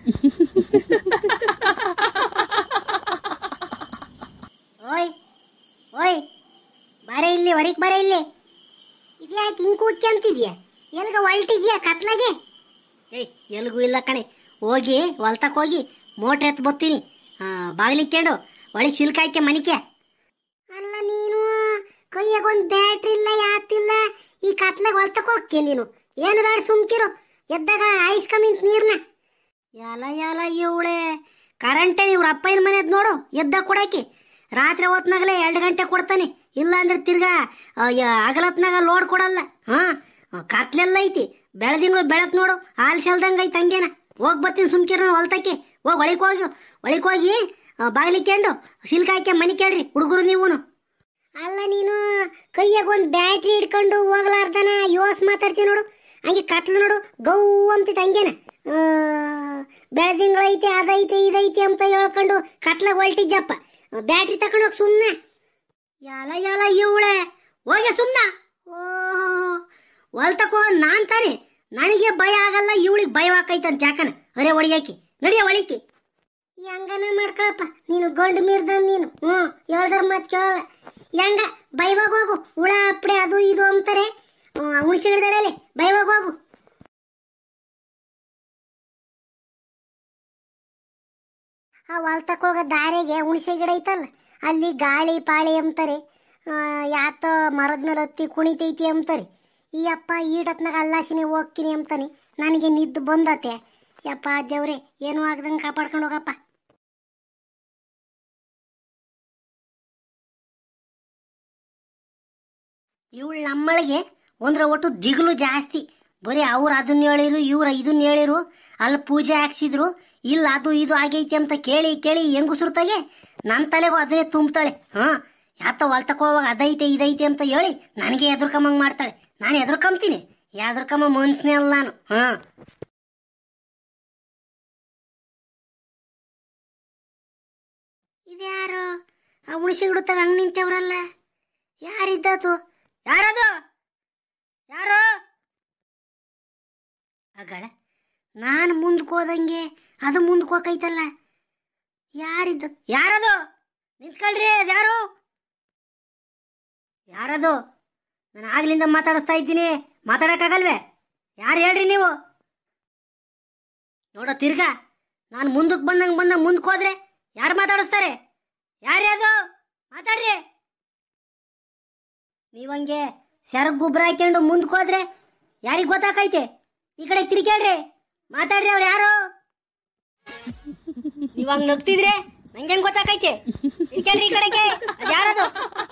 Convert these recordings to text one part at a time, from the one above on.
ಓಯ್ ಓಯ್, ಬಾರೆ ಇಲ್ಲಿ, ಹೊರಗೆ ಬಾರೆ ಇಲ್ಲಿ. ಇದ್ಯಾಕೆ ಹಿಂಗೆ ಕೂತ್ಕೊಂತಿದ್ಯಾ? ಎಲ್ಗ ಹೊಲ್ಟಿದ್ಯಾ ಕತ್ಲಾಗೆ? ಏಯ್, ಎಲ್ಗೂ ಇಲ್ಲ ಕಣೆ. ಹೋಗಿ ಹೊಲ್ತಕ್ಕೆ ಹೋಗಿ ಮೋಟ್ರ್ ಎತ್ತು ಬರ್ತೀನಿ. ಬಾಗಿಲಿಕ್ಕೊಂಡು ಒಳಗೆ ಸಿಲ್ಕಾಯ್ಕೆ ಮನಿಕೆ. ಅಲ್ಲ ನೀನು ಕೈಯಾಗ ಒಂದು ಬ್ಯಾಟ್ರಿ ಇಲ್ಲ, ಯಾತಿಲ್ಲ, ಈ ಕತ್ಲಾಗ ಹೊಲ್ತಕ್ಕೆ ಹೋಗ್ಕೆ ನೀನು? ಏನು ಬೇಡ, ಸುಮ್ಕಿರು. ಎದ್ದಾಗ ಐಸ್ಕಮಿಂತ ನೀರ್ನ. ಯಾಲ ಇವಳೆ ಕರೆಂಟೇ ಇವ್ರ ಅಪ್ಪಯ್ಯನ ಮನೆಯದ್ ನೋಡು, ಎದ್ದ ಕೊಡಾಕಿ. ರಾತ್ರಿ ಹೊತ್ನಾಗಲೇ 2 ಗಂಟೆ ಕೊಡ್ತಾನೆ, ಇಲ್ಲ ಅಂದ್ರೆ ತಿರ್ಗಾ ಅಗಲತ್ನಾಗ ಲೋಡ್ ಕೊಡಲ್ಲ. ಕತ್ಲೆಲ್ಲ ಐತಿ, ಬೆಳದಿಂಗಳು ಬೆಳಕ್ ನೋಡು, ಹಾಲು ಶಲ್ದಂಗ ಐತಿ. ಹಂಗೇನ ಹೋಗಿ ಬರ್ತೀನಿ, ಸುಮ್ಕಿರ ಹೊಲ್ತಕ್ಕೆ. ಹೋಗಿ ಒಳಗೆ ಹೋಗಿ ಬಾಗಿಲಿಕ್ಕೊಂಡು ಸಿಲ್ಕಾಯ್ಕೆ ಮನಿ ಕೇಳ್ರಿ ಹುಡುಗರು ನೀವುನು. ಅಲ್ಲ ನೀನು ಕೈಯಾಗ ಒಂದು ಬ್ಯಾಟ್ರಿ ಹಿಡ್ಕೊಂಡು ಹೋಗ್ಲಾರ್ದನ ಯೋಸ್ ಮಾತಾಡ್ತೀನಿ ನೋಡು. ಹಂಗೆ ಕತ್ಲು ನೋಡು, ಗೌ ಅಂತಿತ್ತು. ಹಂಗೇನ ಬೆಳದಿಂಗಳೈತೆ, ಅದೈತೆ ಇದೈತೆ ಅಂತ ಹೇಳ್ಕೊಂಡು ಕತ್ಲಾಗ ಹೊಲ್ಟಿದ್ದಪ್ಪ. ಬ್ಯಾಟ್ರಿ ತಗೊಂಡು ಹೋಗಿ ಸುಮ್ಮನೆ. ಯಾಲ ಇವಳೆ ಹೋಗೆ ಸುಮ್ಮನ. ಹೊಲ್ತಕ್ಕೋ ನಾನ್ ತಾನೆ, ನನಗೆ ಭಯ ಆಗಲ್ಲ, ಇವಳಿಗೆ ಭಯವಾಕೈತಂತ ಯಾಕನ. ಅರೆ ಒಳಗಾಕಿ, ನಡಿಯ ಒಳಿಕಿ. ಹೆಂಗನ ಮಾಡ್ಕೊಳಪ್ಪ, ನೀನು ಗಂಡು ಮೀರ್ದ ನೀನು. ಹೇಳ್ದಾರ ಮಾತು ಕೇಳಲ್ಲ. ಹೆಂಗ ಬೈವಾಗ ಹೋಗು, ಹುಳ ಅಪ್ಪಡೆ ಅದು ಇದು ಅಂತಾರೆ. ಹುಣಸಿ ಹಿಡ್ದಡಲೆ ಬೈವಾಗ ಹೋಗು. ಆ ಹೊಲ್ತಕ್ಕೆ ಹೋಗೋ ದಾರಿಗೆ ಹುಣಸೆ ಗಿಡ ಐತಲ್ಲ, ಅಲ್ಲಿ ಗಾಳಿ ಪಾಳಿ ಅಂತಾರೆ. ಯಾತ ಮರದ ಮೇಲೆ ಹತ್ತಿ ಕುಣಿತೈತಿ ಅಂತಾರೆ. ಈ ಅಪ್ಪ ಈಡತ್ನಾಗ ಅಲ್ಲಾಸಿನಿ ಹೋಗ್ತೀನಿ ಅಂತಾನೆ. ನನಗೆ ನಿದ್ದು ಬಂದತೆ. ಯಪ್ಪ ದೇವ್ರೆ, ಏನೂ ಆಗ್ದಂಗೆ ಕಾಪಾಡ್ಕೊಂಡು ಹೋಗಪ್ಪ. ಇವಳು ನಮ್ಮಳಿಗೆ ಒಂದ್ರ ಒಟ್ಟು ದಿಗ್ಲು ಜಾಸ್ತಿ. ಬರೀ ಅವ್ರು ಅದನ್ನ ಹೇಳಿರು, ಇವ್ರು ಇದನ್ನ ಹೇಳಿರು, ಅಲ್ಲಿ ಪೂಜೆ ಹಾಕ್ಸಿದ್ರು, ಇಲ್ಲ ಅದು ಇದು ಆಗೈತಿ ಅಂತ ಕೇಳಿ ಹೆಂಗುಸುರ್ತಾಗೆ ನನ್ನ ತಲೆಗೂ ಅದನ್ನೇ ತುಂಬ್ತಾಳೆ. ಯಾತ ಹೊಲ್ತಕ್ಕೋವಾಗ ಅದೈತೆ ಇದೈತೆ ಅಂತ ಹೇಳಿ ನನಗೆ ಎದುರ್ಕಂಬಂಗೆ ಮಾಡ್ತಾಳೆ. ನಾನು ಎದುರ್ಕೊಂತೀನಿ, ಎದುರ್ಕಂಬ ಮನ್ಸನೇ ಅಲ್ಲ ನಾನು. ಇದ್ಯಾರು ಆ ಹುಣಸಿ ಗಿಡತಾಗ ಹಂಗೆ ನಿಂತವ್ರಲ್ಲ? ಯಾರಿದ್ದದು? ಯಾರದು? ಯಾರು? ಅಗಳ ನಾನು ಮುಂದಕ್ಕೆ ಹೋದಂಗೆ ಅದು ಮುಂದಕ್ಕೆ ಹೋಗೈತಲ್ಲ. ಯಾರಿದ್ದು? ಯಾರದು? ನಿಂತ್ಕೊಳ್ರಿ, ಅದ್ಯಾರು? ಯಾರದು? ನಾನು ಆಗ್ಲಿಂದ ಮಾತಾಡಿಸ್ತಾ ಇದ್ದೀನಿ, ಮಾತಾಡೋಕ್ಕಾಗಲ್ವೇ? ಯಾರು ಹೇಳ್ರಿ ನೀವು? ನೋಡೋ ತಿರ್ಗಾ ನಾನು ಮುಂದಕ್ಕೆ ಬಂದಂಗೆ ಮುಂದಕ್ಕೆ ಹೋದ್ರೆ ಯಾರು ಮಾತಾಡಿಸ್ತಾರೆ? ಯಾರ್ಯಾದು? ಮಾತಾಡ್ರಿ. ನೀವಂಗೆ ಸೆರಗ್ ಗೊಬ್ಬರ ಹಾಕ್ಕೊಂಡು ಮುಂದಕ್ಕೆ ಹೋದ್ರೆ ಯಾರಿಗೆ ಗೊತ್ತಾಕೈತೆ? ಈ ಕಡೆ ತಿರ್ಗೇಳ್ರಿ, ಮಾತಾಡ್ರಿ. ಅವ್ರು ಯಾರು? ನೀವಂಗ ನಗ್ತಿದ್ರೆ ನಂಗೆ ಗೊತ್ತಾಕೈತೆ? ತಿರ್ಗೇಳ್ರಿ ಈ ಕಡೆಗೆ. ಯಾರದು?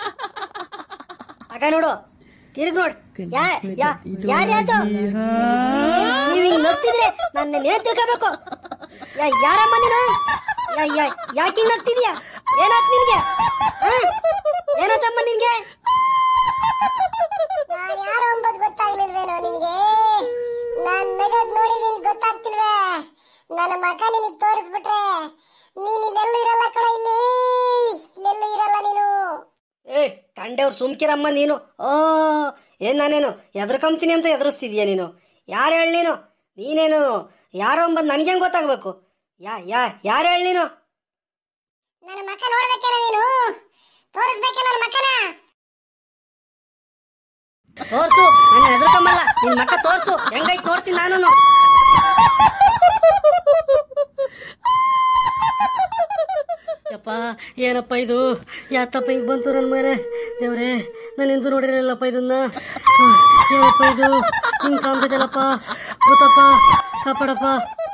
ಆಗ ನೋಡು, ತಿರ್ಗ್ ನೋಡ್. ಯಾರ್ಯಾದು? ನೀವ್ ಹಿಂಗ್ ನಗ್ತಿದ್ರೆ ನನ್ನ ಏನ್ ತಿಳ್ಕೋಬೇಕು? ಯಾರಮ್ಮ ನೀನು? ಯಾಕೆ ನಗ್ತಿದ್ಯಾ? ಏನಾತ್ ನಿನ್ಗೆ? ಏನಾತಮ್ಮ ನಿನ್ಗೆ? ಯಾರು ಅಂಬದ್ ಗೊತ್ತಾಗ್ಲಿಲ್ವೇನೋ ನಿನ್ಗೆ? ನಾನ್ ನಗದ್ ನೋಡಿ ನಿನ್ ಗೊತ್ತಾಗ್ತಿಲ್ವೇ? ನನ್ನ ಮಗ ನಿನಗ್ ತೋರಿಸ್ಬಿಟ್ರೆ ನೀನ್ ಇಲ್ಲೆಲ್ಲೂ ಇರಲ್ಲ ಕಣ. ಇಲ್ಲೆಲ್ಲೂ ಇರಲ್ಲ ನೀನು. ಕಂಡೆವ್ರು ಸುಮ್ಕಿರಮ್ಮ ನೀನು. ಏನ್ ನಾನೇನು ಎದ್ರಕಂತೀನಿ ಅಂತ ಎದುರಿಸ್ತಿದ್ಯಾ ನೀನು? ಯಾರು ಹೇಳಿ ನೀನು? ನೀನೇನು ಯಾರೋ ಅಂಬದ್ ನನ್ಗೇನ್ ಗೊತ್ತಾಗ್ಬೇಕು? ಯಾರು ಹೇಳಿ ನೀನು? ನನ್ನ ಮಕ್ಕ ನೋಡ್ಬೇಕೇನ ನೀನು? ತೋರಿಸ್ಬೇಕೆ ನನ್ನ ಮಕ್ಕನ? ತೋರ್ಸು, ನನ್ನ ಎದ್ರಕಂಬಲ್ಲ, ನಿನ್ ಮಕ್ಕ ತೋರ್ಸು, ಹೆಂಗೈತ್ ನೋಡ್ತೀನಿ ನಾನು. ಯಪ್ಪ, ಏನಪ್ಪ ಇದು? ಯಾತಪ್ಪ ಹಿಂಗೆ ಬಂತು ನನ್ನ ಮೇಲೆ? ದೇವ್ರೆ, ನಾನು ಎಂದೂ ನೋಡಿರಲಿಲ್ಲಪ್ಪ ಇದನ್ನ. ಏನಪ್ಪ ಇದು ಹಿಂಗೆ ಕಾಣ್ತಿದ್ದಲ್ಲಪ್ಪ? ಗೊತ್ತಪ್ಪ, ಕಾಪಾಡಪ್ಪ.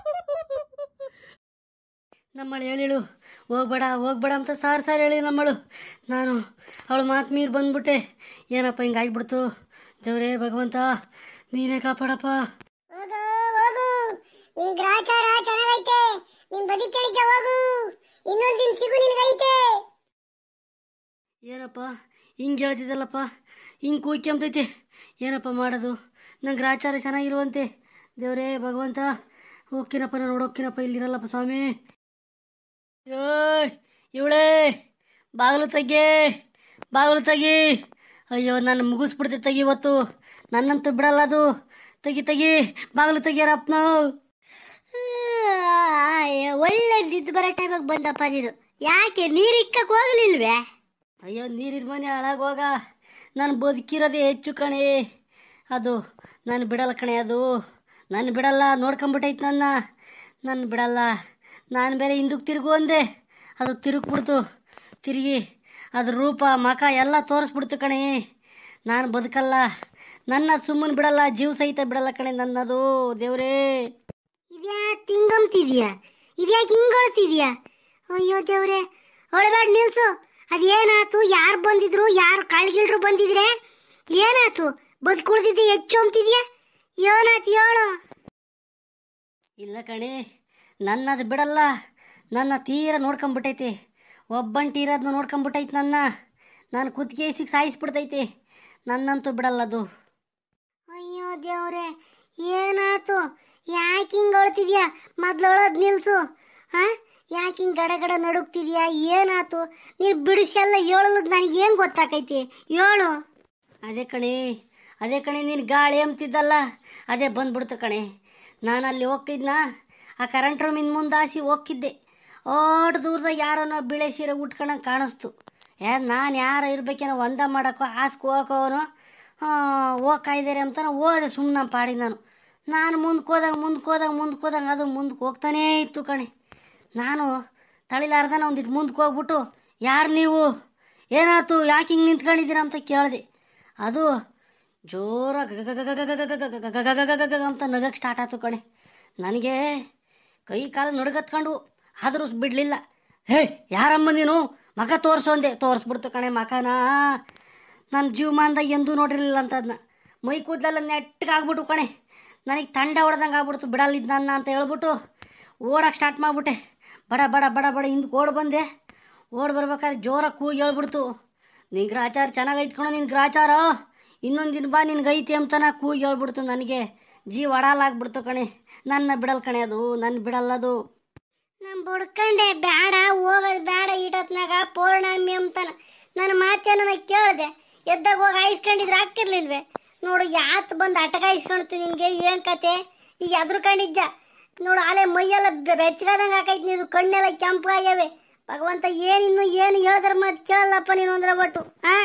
ನಮ್ಮಳು ಹೇಳಿಳು ಹೋಗ್ಬೇಡ ಅಂತ ಸಾರ್ ಹೇಳಿ ನಮ್ಮಳು. ನಾನು ಅವಳು ಮಾತು ಮೀರಿ ಬಂದ್ಬಿಟ್ಟೆ. ಏನಪ್ಪ ಹಿಂಗೆ ಆಗ್ಬಿಡ್ತು? ದೇವ್ರೇ ಭಗವಂತ, ನೀನೇ ಕಾಪಾಡಪ್ಪ. ಹೋಗು ಹೋಗು, ನಿನ್ ಗ್ರಾಚಾರ ಚೆನ್ನಾಗೈತೆ, ನಿನ್ ಬದಿ ಚಳಿತ ಹೋಗು, ಇನ್ನೊಂದ್ ದಿನ ಸಿಗು ನಿನ್ಗೈತೆ. ಏನಪ್ಪ ಹಿಂಗೆ ಹೇಳ್ತಿದ್ದಲ್ಲಪ್ಪ, ಹಿಂಗೆ ಕೂಯ್ಕೊಂಬತೈತೆ. ಏನಪ್ಪ ಮಾಡೋದು? ನಂಗೆ ಗ್ರಾಚಾರ ಚೆನ್ನಾಗಿರುವಂತೆ. ದೇವ್ರೇ ಭಗವಂತ, ಹೋಗ್ತೀನಪ್ಪ, ನಾನು ನೋಡೋಕ್ಕಿನಪ್ಪ, ಇಲ್ಲಿರಲ್ಲಪ್ಪ ಸ್ವಾಮಿ. ಇವಳೇ ಬಾಗಿಲು ತೆಗಿ. ಅಯ್ಯೋ, ನಾನು ಮುಗಿಸ್ಬಿಡ್ತೆ ತೆಗಿ ಇವತ್ತು. ನನ್ನಂತೂ ಬಿಡಲ್ಲ ಅದು. ತೆಗಿ ಬಾಗಿಲು ತೆಗಿಯಾರಪ್ಪ ನಾವು. ಒಳ್ಳೆ ನಿದ್ದು ಬರೋ ಟೈಮಾಗ ಬಂದಪ್ಪ ನೀನು. ಯಾಕೆ ನೀರು ಇಕ್ಕಕ್ಕೆ ಹೋಗ್ಲಿಲ್ವೇ? ಅಯ್ಯೋ ನೀರಿನ ಮನೆ ಹಾಳಾಗೋಗ, ನಾನು ಬದುಕಿರೋದೇ ಹೆಚ್ಚು ಕಣೆ. ಅದು ನಾನು ಬಿಡಲ್ಲ ಕಣೆ, ಅದು ನಾನು ಬಿಡಲ್ಲ. ನೋಡ್ಕೊಂಬಿಟ್ಟೈತೆ ನನ್ನ ಬಿಡಲ್ಲ. ನಾನು ಬೇರೆ ಹಿಂದಕ್ಕೆ ತಿರುಗು ಅಂದೆ, ಅದು ತಿರುಗ್ಬಿಡ್ತು. ತಿರುಗಿ ಅದ್ರ ರೂಪ ಮಖ ಎಲ್ಲ ತೋರಿಸ್ಬಿಡ್ತು ಕಣೆ. ನಾನು ಬದುಕಲ್ಲ, ನನ್ನ ಸುಮ್ಮನೆ ಬಿಡಲ್ಲ, ಜೀವ ಸಹಿತ ಬಿಡಲ್ಲ ಕಣೆ ನನ್ನದು. ದೇವ್ರೇ, ಇದ್ಯಾಕೆ ತಿಂಗಂತಿದ್ಯಾ? ಇದ್ಯಾಕೆ ಹಿಂಗೊಳ್ತಿದ್ಯಾ? ಅಯ್ಯೋ ದೇವ್ರೆ, ಹೊಳಬೇಡ, ನಿಲ್ಸು. ಅದೇನಾತು? ಯಾರು ಬಂದಿದ್ರು? ಯಾರು ಕಾಳ್ಗಿಳ್ರು ಬಂದಿದ್ರೆ ಏನಾತು? ಬದುಕುಳಿದಿದ್ದೆ ಹೆಚ್ಚು ಅಂತಿದ್ಯಾ? ಏನಾತು ಹೇಳು. ಇಲ್ಲ ಕಣೆ, ನನ್ನದು ಬಿಡಲ್ಲ. ನನ್ನ ತೀರ ನೋಡ್ಕೊಂಬಿಟ್ಟೈತೆ, ಒಬ್ಬಂಟಿ ಇರೋದನ್ನ ನೋಡ್ಕೊಂಬಿಟ್ಟೈತೆ. ನಾನು ಕುತ್ತಿಗೆ ಸಾಯಿಸ್ಬಿಡ್ತೈತೆ. ನನ್ನಂತೂ ಬಿಡಲ್ಲ ಅದು. ಅಯ್ಯೋ ದೇವ್ರೆ, ಏನಾತು? ಯಾಕೆ ಹಿಂಗೊಳ್ತಿದ್ಯಾ? ಮೊದ್ಲೊಳದ್ ನಿಲ್ಸು. ಯಾಕೆ ಹಿಂಗೆ ಗಡ ನಡುಗ್ತಿದ್ಯಾ? ಏನಾತು? ನೀನು ಬಿಡಿಸೆಲ್ಲ ಹೇಳೋದು ನನಗೇನು ಗೊತ್ತಾಕೈತಿ? ಹೇಳು. ಅದೇ ಕಣೆ ನೀನು ಗಾಳಿ ಅಂತಿದ್ದಲ್ಲ, ಅದೇ ಬಂದ್ಬಿಡ್ತು ಕಣೆ. ನಾನು ಅಲ್ಲಿ ಹೋಗ್ತಿದ್ನ, ಆ ಕರೆಂಟ್ ರೂಮಿನ ಮುಂದಾಸಿ ಹೋಗ್ತಿದ್ದೆ. ಓಟ್ ದೂರದಾಗ ಯಾರೋ ಬಿಳೆ ಸೀರೆ ಉಟ್ಕೊಂಡಂಗೆ ಕಾಣಿಸ್ತು. ನಾನು ಯಾರೋ ಇರ್ಬೇಕೇನೋ ಒಂದ ಮಾಡೋಕ್ಕೋ ಆಸ್ಕೊ ಹೋಗೋನು ಹೋಗ್ಕಾಯ್ದಾರೆ ಅಂತಾನೆ ಹೋದೆ ಸುಮ್ಮನೆ ಪಾಡಿ. ನಾನು ಮುಂದಕ್ಕೆ ಹೋದಂಗೆ ಅದು ಮುಂದಕ್ಕೆ ಹೋಗ್ತಾನೇ ಇತ್ತು ಕಣೆ. ನಾನು ತಳಿಲಾರ್ದನ ಒಂದಿಟ್ಟು ಮುಂದಕ್ಕೆ ಹೋಗ್ಬಿಟ್ಟು, ಯಾರು ನೀವು, ಏನಾಯ್ತು, ಯಾಕೆ ಹಿಂಗೆ ನಿಂತ್ಕೊಂಡಿದ್ದೀರಾ ಅಂತ ಕೇಳಿದೆ. ಅದು ಜೋರ ಗಗಗಗಗಗಗಗಗಗಗಗಗ ಅಂತ ನಗಕ್ಕೆ ಸ್ಟಾರ್ಟ್ ಆಯ್ತು ಕಣೆ. ನನಗೆ ಕೈ ಕಾಲು ನಡುಗತ್ಕೊಂಡು, ಆದರೂ ಬಿಡಲಿಲ್ಲ. ಹೇ, ಯಾರಮ್ಮ ನೀನು? ಮಗ ತೋರಿಸು ಅಂದೆ. ತೋರಿಸ್ಬಿಡ್ತು ಕಣೆ ಮಖನ. ನನ್ನ ಜೀವಮಾನದಾಗ ಎಂದೂ ನೋಡಿರಲಿಲ್ಲ ಅಂತದನ್ನ. ಮೈ ಕೂದಲೆಲ್ಲ ನೆಟ್ಟಗಾಗ್ಬಿಟ್ಟು ಕಣೆ. ನನಗೆ ತಂಡ ಹೊಡೆದಂಗೆ ಆಗ್ಬಿಡ್ತು. ಬಿಡಲ್ಲಿದ್ದು ನನ್ನ ಅಂತ ಹೇಳ್ಬಿಟ್ಟು ಓಡಕ್ಕೆ ಸ್ಟಾರ್ಟ್ ಮಾಡಿಬಿಟ್ಟೆ. ಬಡ ಬಡ ಬಡ ಬಡ ಹಿಂದಕ್ಕೆ ಓಡಿ ಬಂದೆ. ಓಡಿ ಬರ್ಬೇಕಾದ್ರೆ ಜೋರಾಗಿ ಕೂಗಿ ಹೇಳ್ಬಿಡ್ತು, ನಿನ್ನ ಗ್ರಾಚಾರ ಚೆನ್ನಾಗೈತೆ ಕಣೋ, ನಿನ್ನ ಗ್ರಾಚಾರ ಇನ್ನೊಂದು ದಿನ ಬಾ ನಿನ್ಗೈತಿ ಅಂತನ ಕೂಗಿ ಹೇಳ್ಬಿಡ್ತು. ನನಗೆ ಜೀವ ಅಡಾಲಾಗ್ಬಿಡ್ತು ಕಣೆ. ನನ್ನ ಬಿಡಲ್ ಕಣೆ ಅದು, ನನ್ನ ಬಿಡಲ್ಲದು. ನಾನು ಬಡ್ಕಂಡೆ, ಬೇಡ ಹೋಗೋದು ಬೇಡ ಈಟತ್ನಾಗ ಪೌರ್ಣಮಿ ಅಂತಾನ. ನನ್ನ ಮಾತೇನ ಕೇಳಿದೆ, ಎದ್ದಾಗ ಹೋಗಿ ಹಾಯಿಸ್ಕೊಂಡಿದ್ರೆ ಆಗ್ತಿರ್ಲಿಲ್ವೇ? ನೋಡು ಯಾತ್ ಬಂದು ಅಟಕಾಯಿಸ್ಕೊಳ್ತು ನಿನಗೆ. ಏನು ಕತೆ? ಈಗ ಎದ್ರುಕೊಂಡಿದ್ದ ನೋಡು, ಅಲೆ ಮೈಯೆಲ್ಲ ಬೆಚ್ಚಗಾದಂಗೆ ಹಾಕೈತಿ. ನೀನು ಕಣ್ಣೆಲ್ಲ ಕೆಂಪಾಗ್ಯಾವೆ. ಭಗವಂತ ಏನಿನ್ನು ಏನು ಹೇಳಿದ್ರ ಮಾತು ಕೇಳಲ್ಲಪ್ಪ ನೀನು ಅಂದ್ರೆ ಬಟ್ಟು.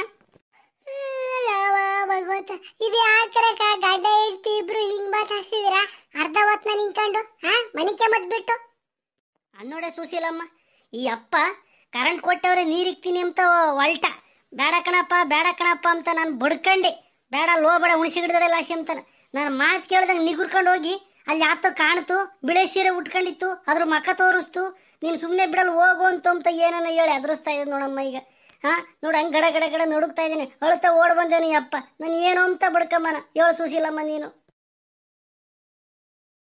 ಭಗವಂತ, ಇದು ಯಾಕರಕ ಗಡ್ಡ ಇಡ್ತಿ ಇಬ್ರು ಹಿಂಗ್ ಮಾತಾಡ್ತಿದ್ದೀರಾ? ಅರ್ಧ ಹೊತ್ನ ನಿಂತ್ಕೊಂಡು ಮನಿಕೆ ಮದ್ಬಿಟ್ಟು ಅನ್ನೋಡೆ ಸುಶೀಲಮ್ಮ, ಈ ಅಪ್ಪ ಕರೆಂಟ್ ಕೊಟ್ಟವ್ರೆ ನೀರಿಕ್ತೀನಿ ಅಂತ ಹೊಲ್ಟ. ಬೇಡ ಕಣಪ್ಪ ಅಂತ ನಾನು ಬಡ್ಕಂಡೆ. ಬೇಡ ಬೇಡ ಹುಣಸಿಗಿಡ್ದಡೆ ಲಾಸಿ ಅಂತಾನೆ. ನಾನು ಮಾತು ಕೇಳ್ದಂಗೆ ನಿಗುರ್ಕೊಂಡು ಹೋಗಿ ಅಲ್ಲಿ ಯಾತೋ ಕಾಣ್ತು, ಬಿಳೆ ಸೀರೆ ಉಟ್ಕೊಂಡಿತ್ತು, ಅದ್ರ ಮಕ್ಕ ತೋರಿಸ್ತು. ನೀನು ಸುಮ್ಮನೆ ಬಿಡಲ್ಲ ಹೋಗು ಅಂತ ಏನನ್ನ ಹೇಳಿ ಅದ್ರಸ್ತಾ ಇದೆ ನೋಡಮ್ಮ. ಈಗ ನೋಡು ಹಂಗೆ ಗಡ ನಡುಗ್ತಾ ಇದ್ದೀನಿ. ಅಳುತ್ತಾ ಓಡ್ ಬಂದೇನು ಅಪ್ಪ. ನಾನು ಏನು ಅಂತ ಬಡ್ಕಮ್ಮನ ಹೇಳು ಸುಶೀಲಮ್ಮ ನೀನು.